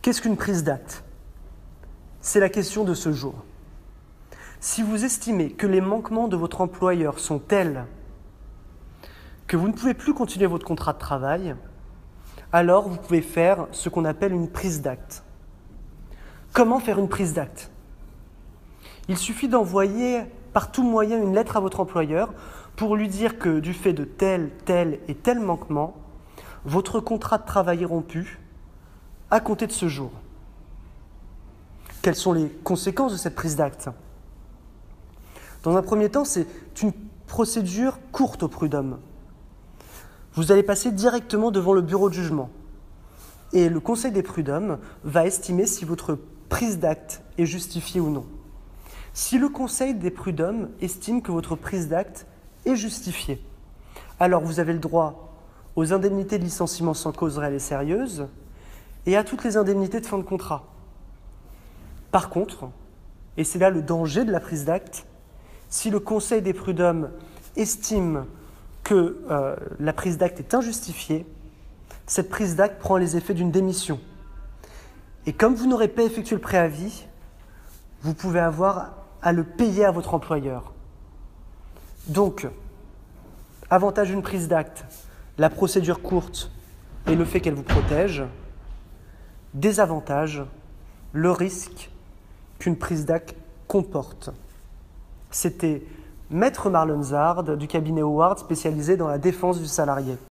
Qu'est-ce qu'une prise d'acte? C'est la question de ce jour. Si vous estimez que les manquements de votre employeur sont tels que vous ne pouvez plus continuer votre contrat de travail, alors vous pouvez faire ce qu'on appelle une prise d'acte. Comment faire une prise d'acte? Il suffit d'envoyer par tout moyen une lettre à votre employeur pour lui dire que du fait de tel, tel et tel manquement, votre contrat de travail est rompu à compter de ce jour. Quelles sont les conséquences de cette prise d'acte? Dans un premier temps, c'est une procédure courte au prud'homme. Vous allez passer directement devant le bureau de jugement. Et le conseil des prud'hommes va estimer si votre prise d'acte est justifiée ou non. Si le conseil des prud'hommes estime que votre prise d'acte est justifiée, alors vous avez le droit aux indemnités de licenciement sans cause réelle et sérieuse et à toutes les indemnités de fin de contrat. Par contre, et c'est là le danger de la prise d'acte, si le conseil des prud'hommes estime que la prise d'acte est injustifiée, cette prise d'acte prend les effets d'une démission. Et comme vous n'aurez pas effectué le préavis, vous pouvez avoir à le payer à votre employeur. Donc, avantage d'une prise d'acte, la procédure courte et le fait qu'elle vous protège. Désavantage, le risque qu'une prise d'acte comporte. C'était Maître Marlon Zard du cabinet Howard spécialisé dans la défense du salarié.